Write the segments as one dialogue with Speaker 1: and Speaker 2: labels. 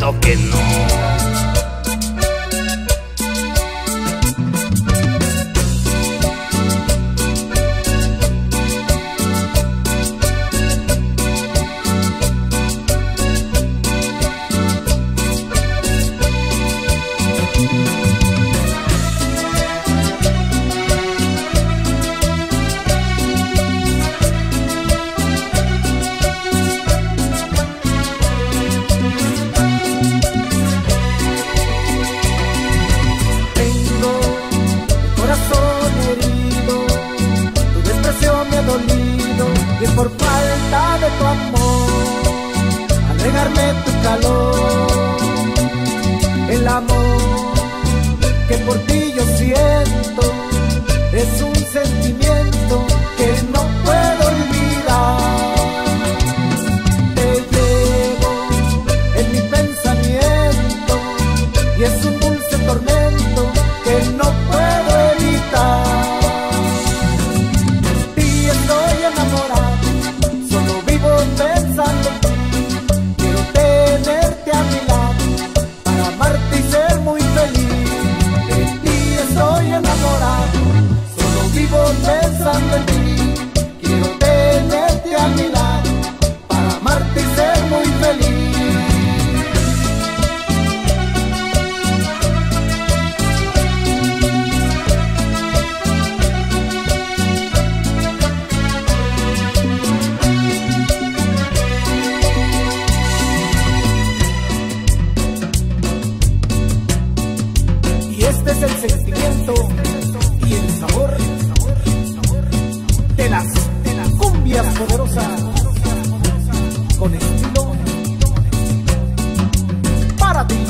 Speaker 1: juro que no.
Speaker 2: Y es por falta de tu amor, al negarme tu calor, el amor que por ti yo siento es un sentimiento que no puedo olvidar. Te llevo en mi pensamiento y es un dulce tormento que no puedo evitar. Pensando en ti, quiero tenerte a mi lado para amarte y ser muy feliz. De ti estoy enamorado, solo vivo pensando en ti. Quiero tenerte a mi lado para amarte y ser muy feliz. Este es el sentimiento y el sabor de las cumbias poderosas con estilo para ti.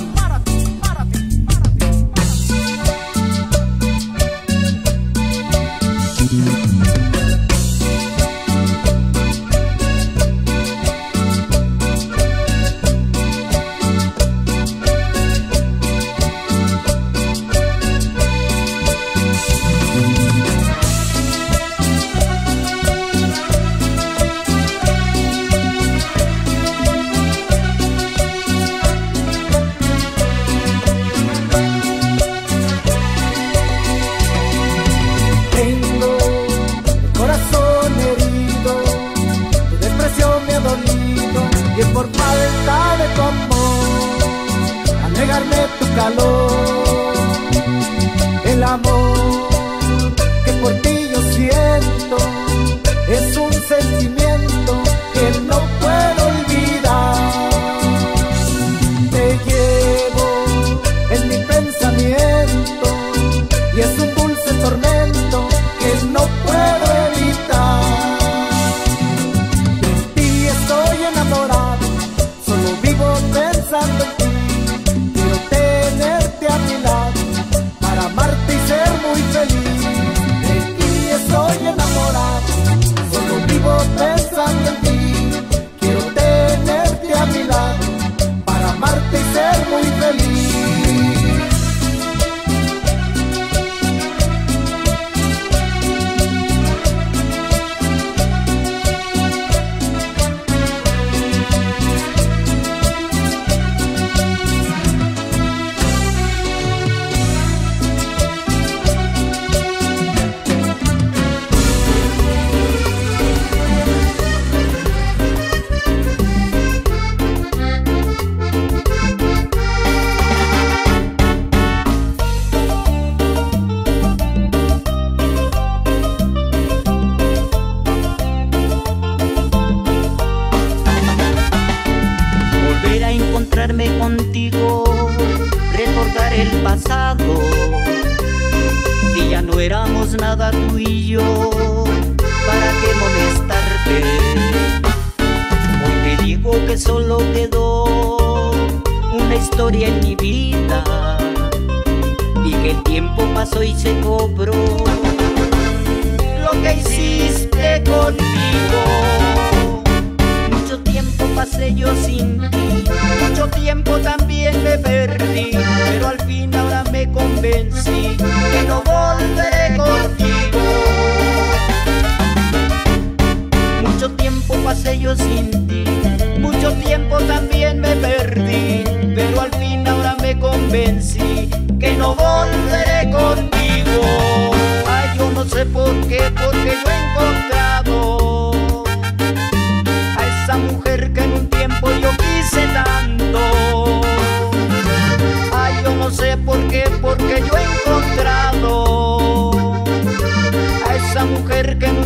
Speaker 2: Y es por falta de tu amor, al negarme tu calor, el amor que por ti yo siento es un sentimiento que no puedo olvidar. Te llevo en mi pensamiento y es un dulce tormento que no puedo evitar. Pensando en ti, quiero tenerte a mi lado para amarte y ser muy feliz. De ti estoy enamorado, solo vivo pensando en ti. Quiero tenerte a mi lado para amarte y ser muy feliz.
Speaker 3: Contigo, recordar el pasado, y ya no éramos nada tú y yo, ¿para qué molestarte? Hoy te digo que solo quedó una historia en mi vida y que el tiempo pasó y se cobró lo que hiciste conmigo. Mucho tiempo pasé yo sin ti, mucho tiempo también me perdí, pero al fin ahora me convencí que no volveré contigo. Mucho tiempo pasé yo sin ti, mucho tiempo también me perdí, pero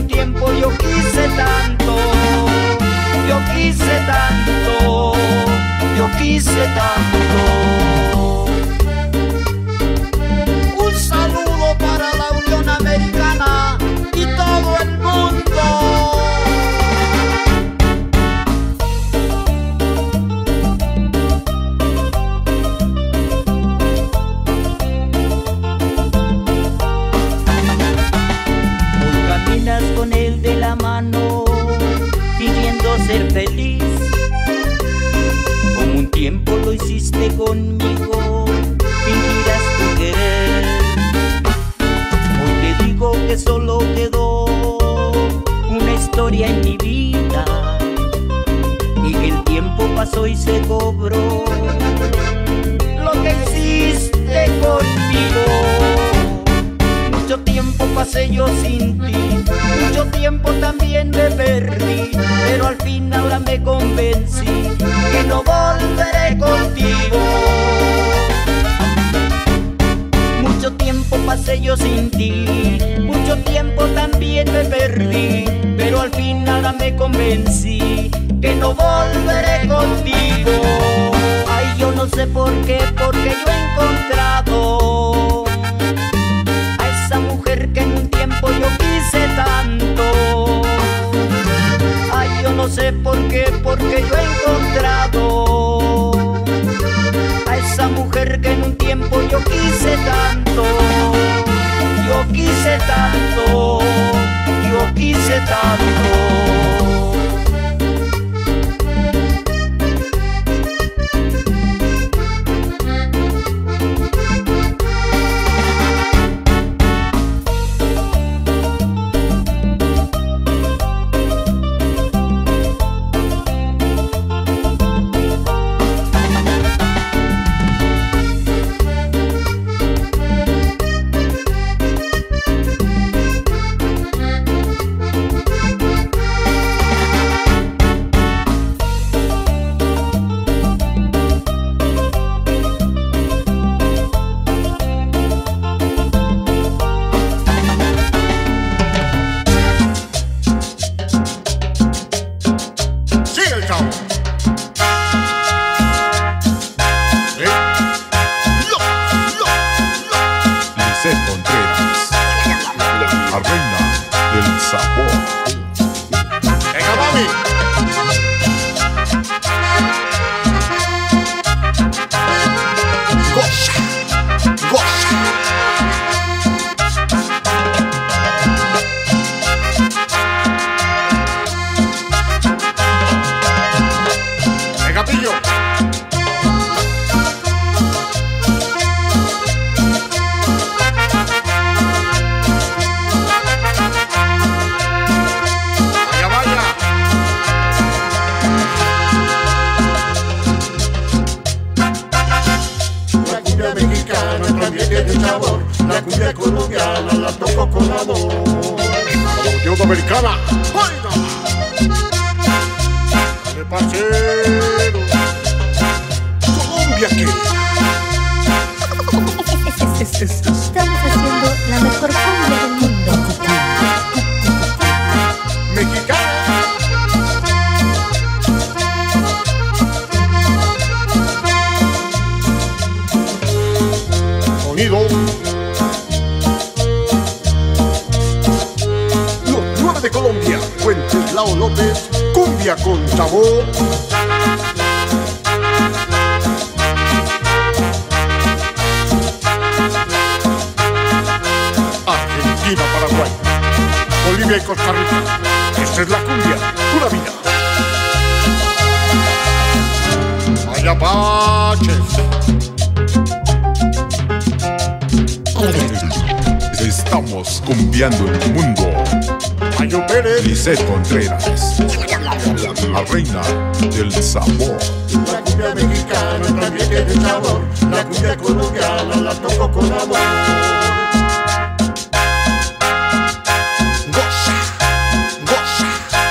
Speaker 3: un tiempo yo quise tanto, yo quise tanto, yo quise tanto. Un saludo para la Unión Americana y todo el mundo. Con él de la mano, fingiendo ser feliz, como un tiempo lo hiciste conmigo, fingirás tu querer. Hoy te digo que solo quedó una historia en mi vida, y que el tiempo pasó y se cobró lo que hiciste conmigo. Mucho tiempo pasé yo sin ti, mucho tiempo también me perdí, pero al fin ahora me convencí que no volveré contigo. Mucho tiempo pasé yo sin ti, mucho tiempo también me perdí, pero al fin ahora me convencí que no volveré contigo. Ay, yo no sé por qué, porque yo he encontrado mujer que en un tiempo yo quise tanto. Ay, yo no sé por qué, porque yo he encontrado a esa mujer que en un tiempo yo quise tanto. Yo quise tanto, yo quise tanto.
Speaker 1: La cumbia colombiana la toco con amor. Unión Americana, ¡oiga! Dale, parcero. Colombia, ¿qué?
Speaker 4: Estamos haciendo la mejor cumbia del mundo.
Speaker 1: Mexicana. Sonido. De Colombia, Wenceslao López, cumbia con sabor. Argentina, Paraguay, Bolivia y Costa Rica. Esta es la cumbia, una vida. ¡Ay, apaches!
Speaker 5: Estamos cumbiando el mundo.
Speaker 1: Mayo Pérez,
Speaker 5: Lisette Contreras, la reina del sabor.
Speaker 1: la cumbia mexicana también tiene sabor. La cumbia colombiana la toco con amor. Goza, goza.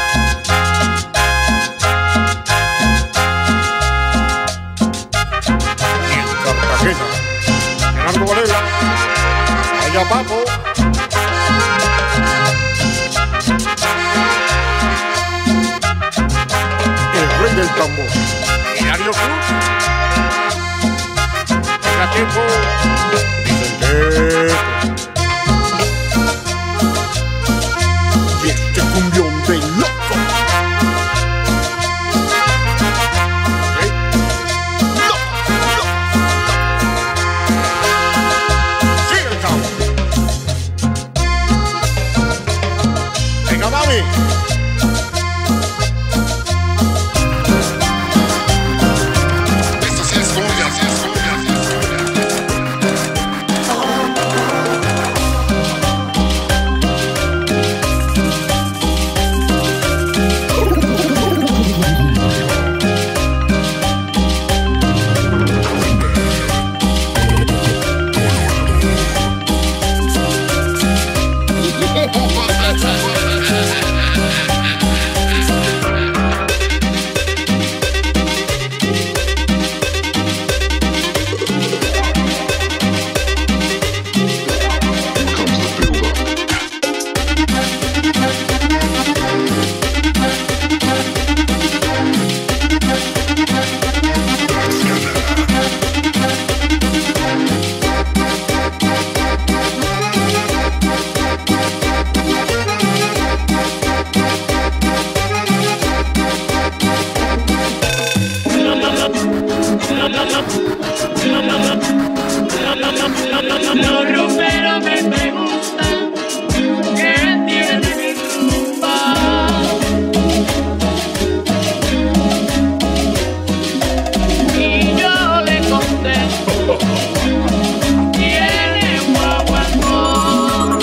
Speaker 1: Y en Cartagena, Fernando Varela, allá Papo. rey del tambor, Hilario Cruz. Venga tiempo, Vicente. Y este cumbión de loco. Sigue el cabo. Venga, mami.
Speaker 6: Los rumberos me preguntan qué tiene mi rumba. Y yo le contesto, tiene guaguancó.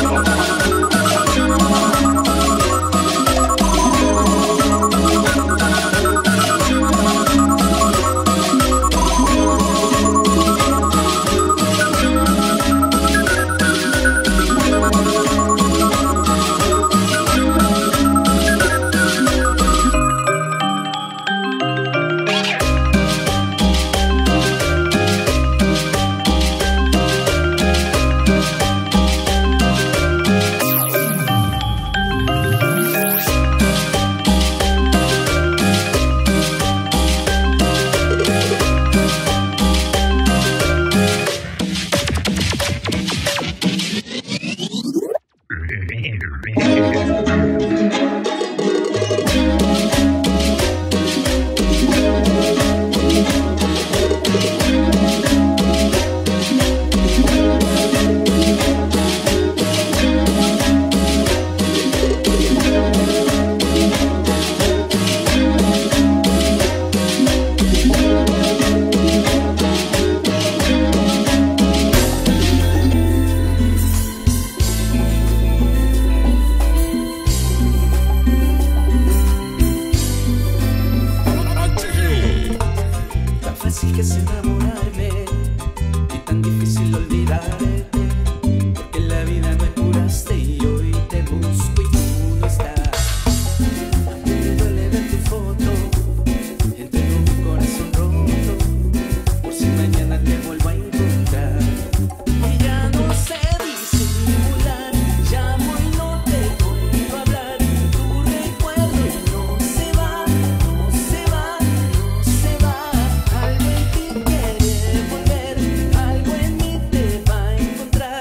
Speaker 7: Así que es enamorarme y tan difícil olvidarte, porque en la vida me curaste y hoy te busco y tú no estás. Me duele ver tu foto entre un corazón roto, por si mañana te vuelvo a encontrar. Y ya no sé disimular, llamo y no te vuelvo a hablar. Tu recuerdo no se va, no se va, no se va. Algo en ti quiere volver, algo en mí te va a encontrar.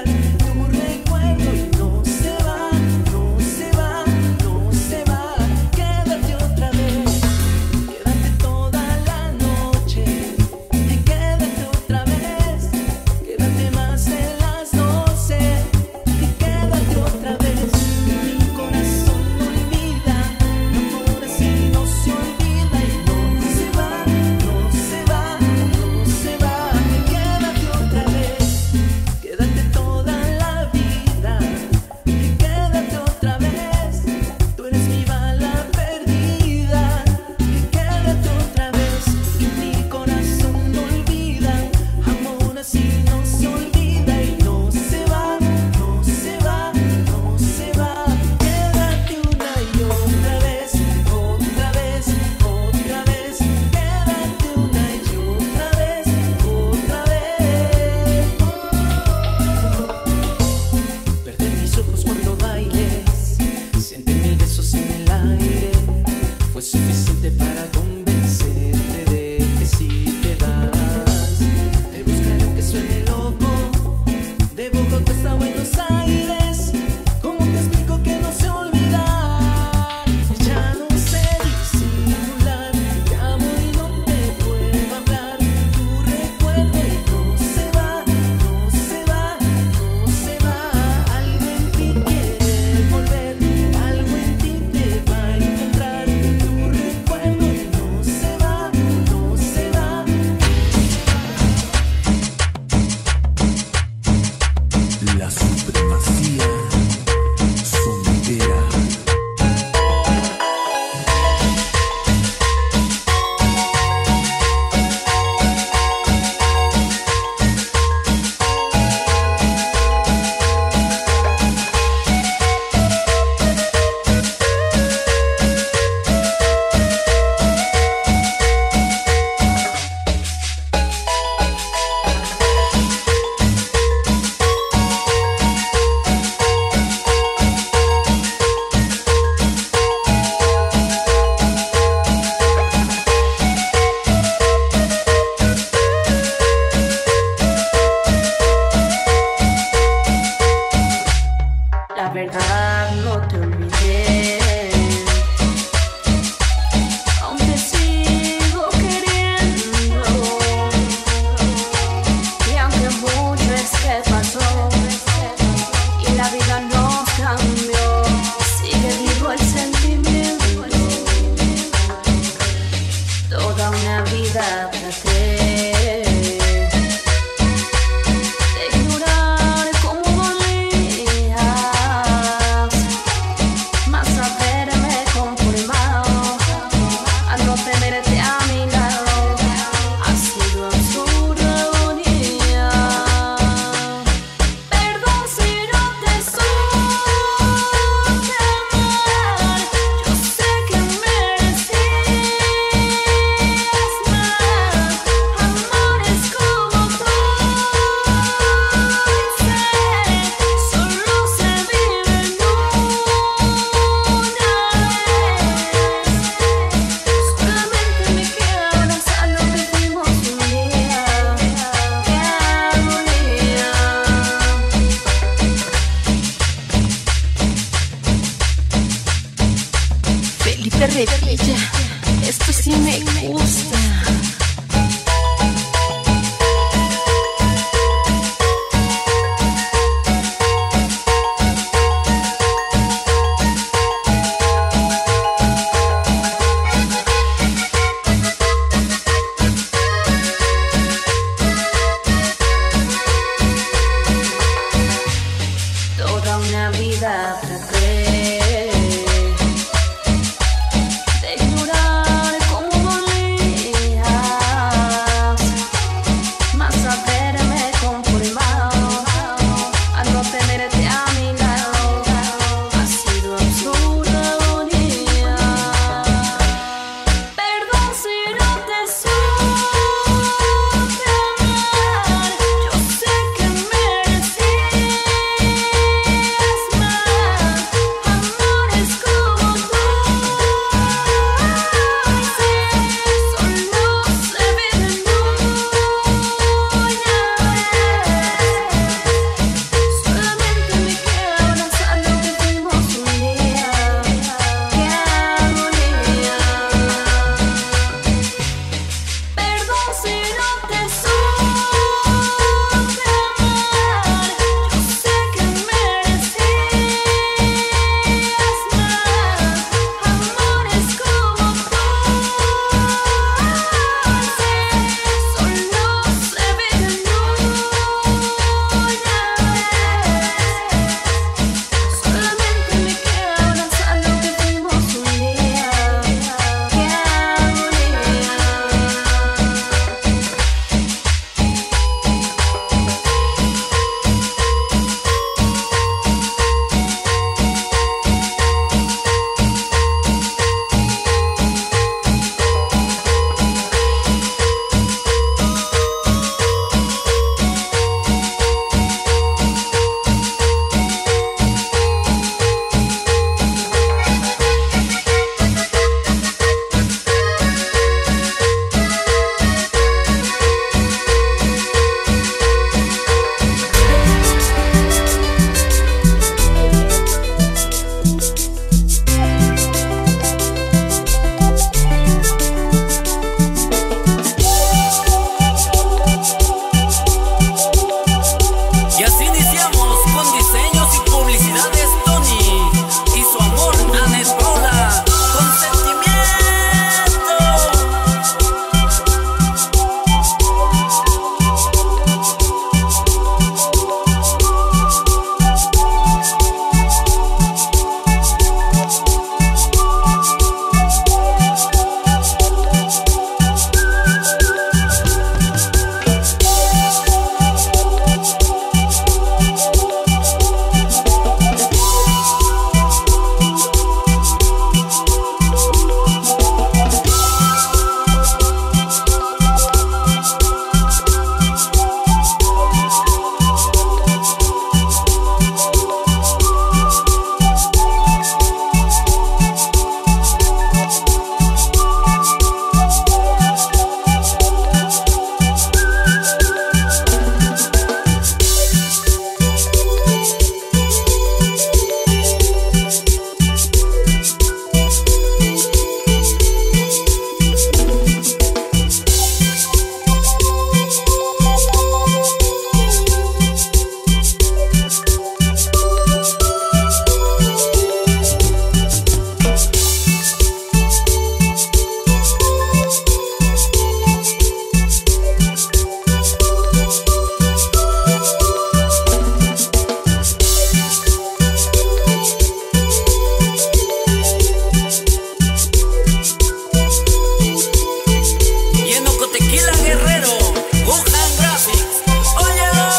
Speaker 7: Guerrero, Wuhan Graphics. ¡Óyelo!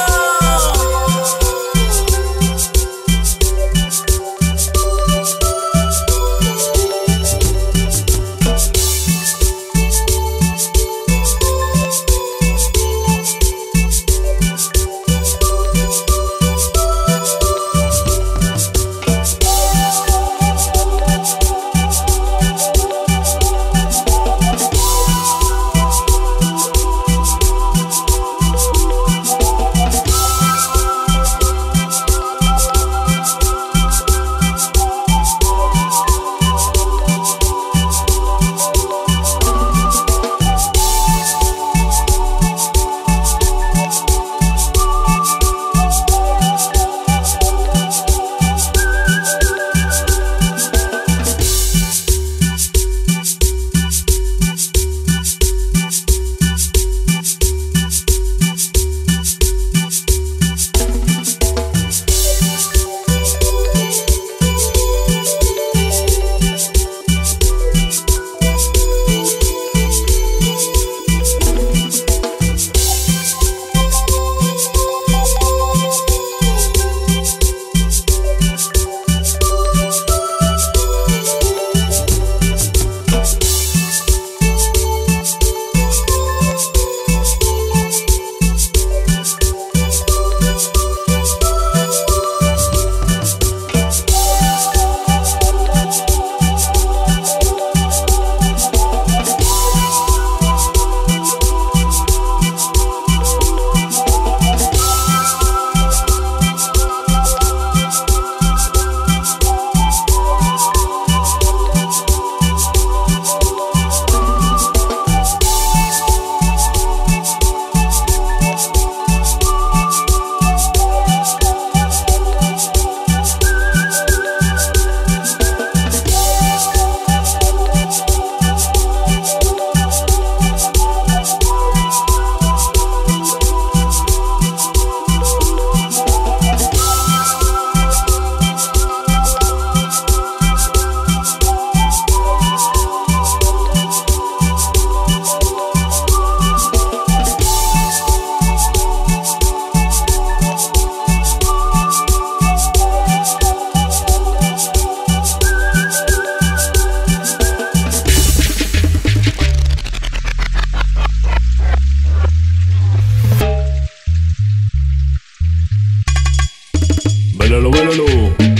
Speaker 1: Bailalo,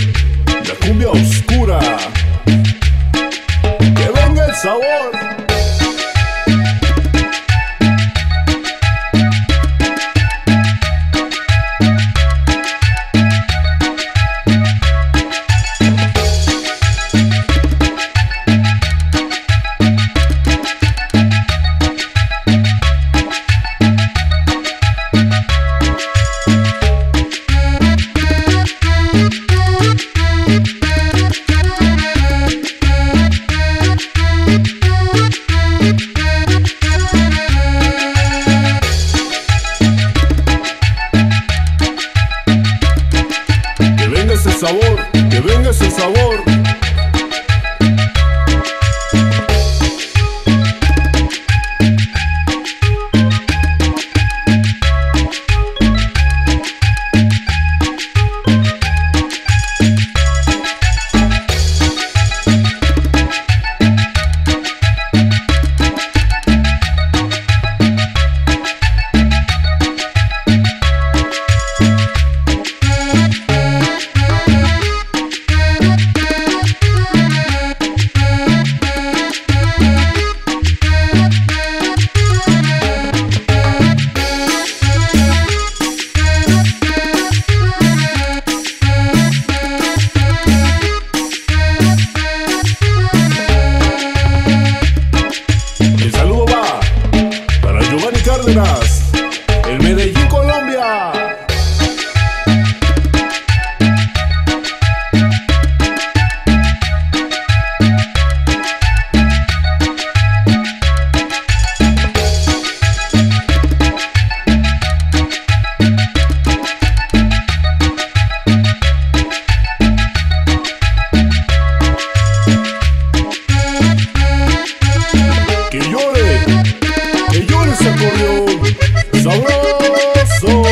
Speaker 1: la cumbia oscura, que venga el sabor. Que venga ese sabor. En Medellín, Colombia. Que llore ese acordeón. radio, sabroso.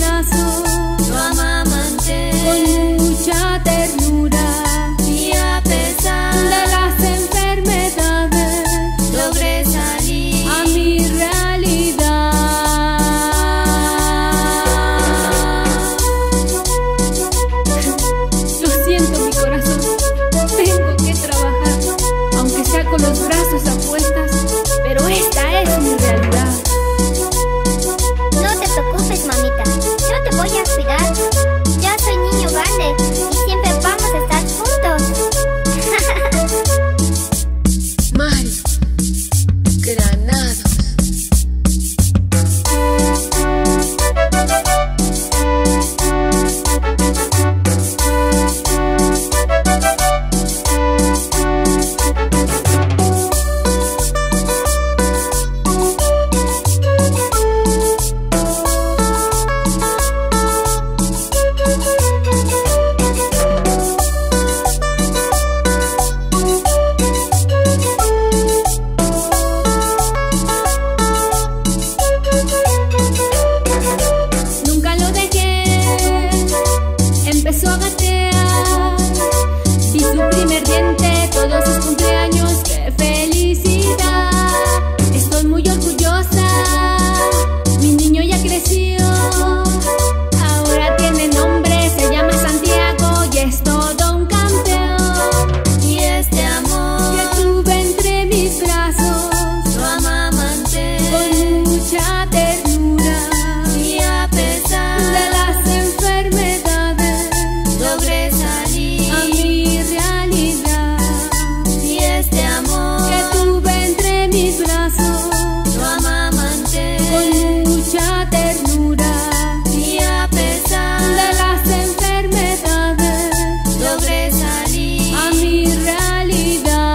Speaker 8: brazos,
Speaker 9: lo amamanté
Speaker 8: con mucha ternura,
Speaker 9: y a pesar
Speaker 8: de las enfermedades
Speaker 9: logré salir
Speaker 8: a mi realidad. Lo siento, mi corazón, tengo que trabajar, aunque sea con los brazos a cuestas, pero esta es mi realidad.
Speaker 4: No te preocupes, mamita, yo te voy a cuidar. Ya soy niño grande y siempre vamos a estar juntos.
Speaker 10: Mario Granados.
Speaker 8: Nunca lo dejé, empezó a gatear, vi su primer diente, todos sus cumpleaños, qué felicidad. Estoy muy orgullosa, mi niño ya creció, ahora tiene nombre, se llama Santiago y es todo un campeón.
Speaker 9: y este amor
Speaker 8: Que tuve entre mis brazos,
Speaker 9: lo amamanté
Speaker 8: con mucha ternura,
Speaker 9: y a pesar
Speaker 8: de las enfermedades
Speaker 9: logré salir
Speaker 8: a mi realidad.
Speaker 9: y este amor
Speaker 8: Que tuve entre mis brazos,
Speaker 9: lo amamanté
Speaker 8: con mucha ternura,
Speaker 9: y a pesar
Speaker 8: de las enfermedades
Speaker 9: logré salir
Speaker 8: a mi realidad.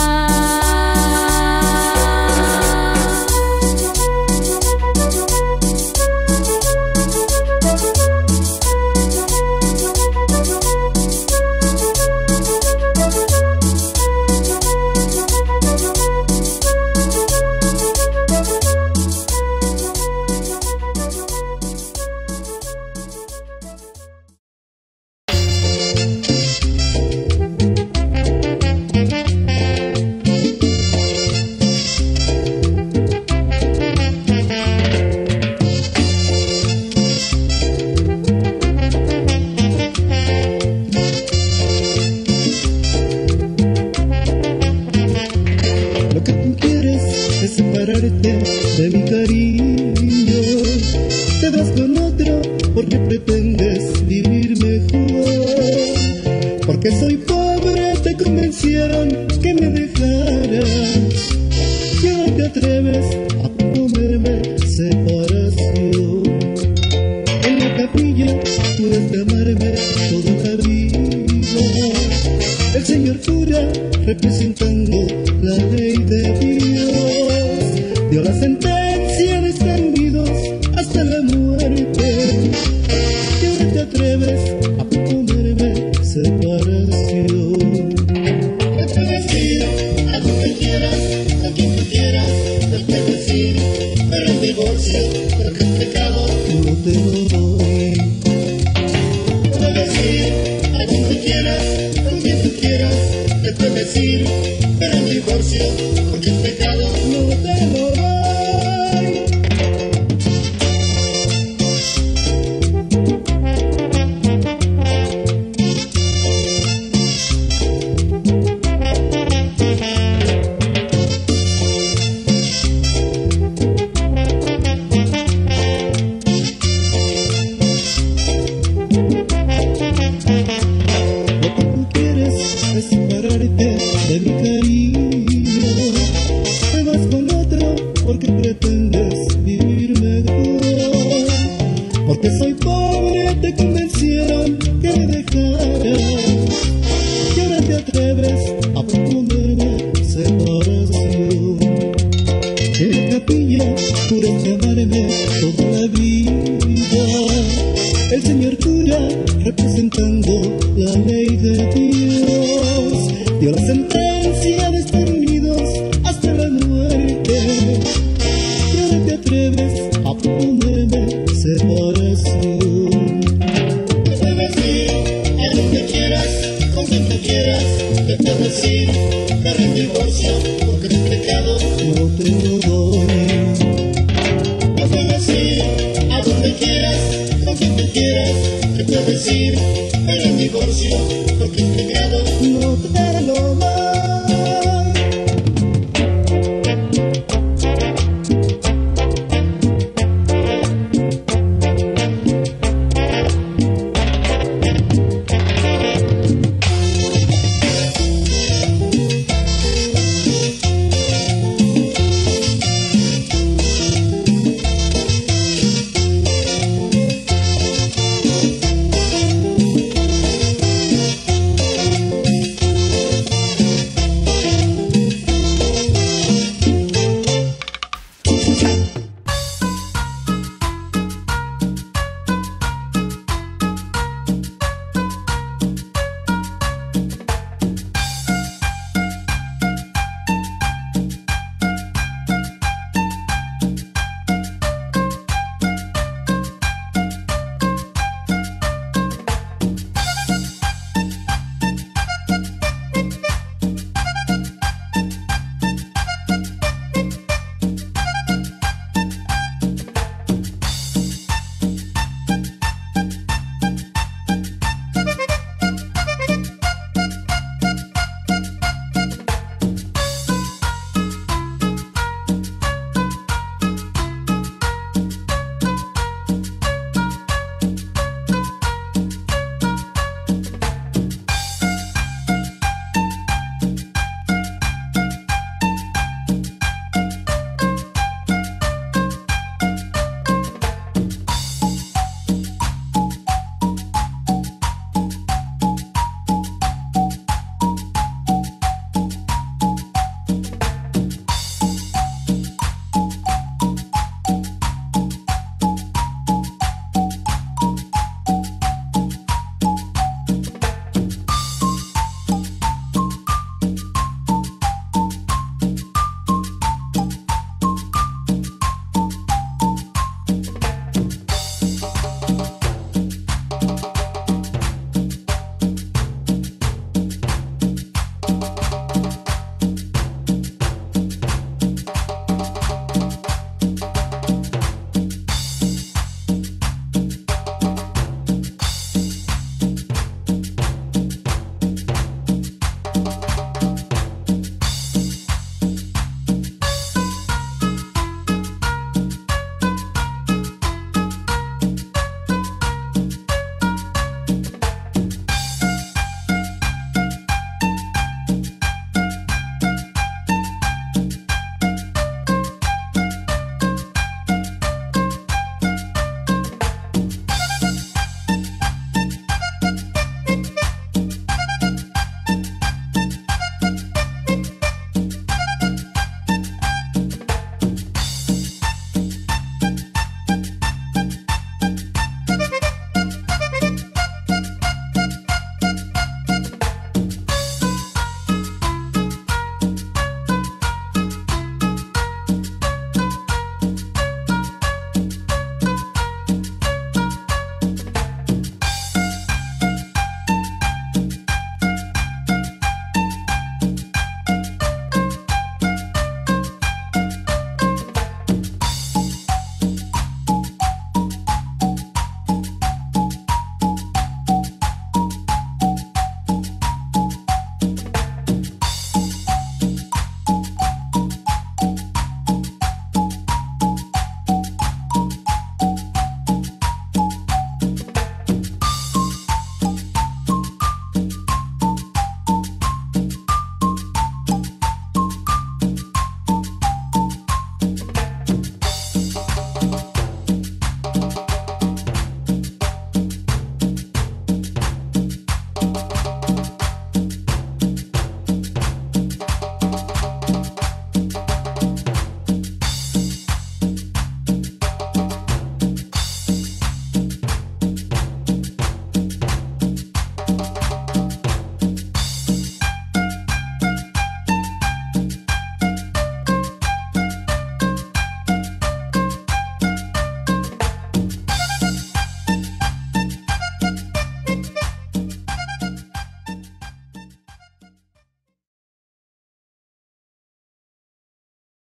Speaker 11: Lo que tú quieres es separarte de mi cariño. Te vas con otro porque pretendes vivir mejor. Porque soy pobre te convencieron que me dejaras. Y ahora te atreves a ponerme separación. En la capilla juraste amarme toda la vida. El señor cura representando la ley de Dios dio la sentencia de estar unidos hasta la muerte. Y ahora te atreves a ponerme separación. Te puedes ir a donde quieras, a quien tú quieras. Te puedes ir, pero el divorcio, porque es pecado, no te lo doy. Te puedes ir a donde quieras, con quien tú quieras. Te puedes ir, pero el divorcio, porque es pecado, no te lo doy. Lo que tú quieres es separarte de mi cariño. Te vas con otro porque pretendes vivir mejor. Porque soy pobre te convencieron que me dejaras. Y ahora te atreves a proponerme separación. En la capilla juraste amarme toda la vida. El señor cura representando la ley de Dios dio la sentencia de estar unidos hasta la muerte. Y ahora te atreves a ponerme separación. Te puedes ir a donde quieras, con quien tú quieras. Te puedes ir, dar el divorcio, porque tu pecado no te lo doy. Te puedes ir a donde quieras, con quien tú quieras. Te puedes ir, dar el divorcio, porque tu pecado no te lo doy.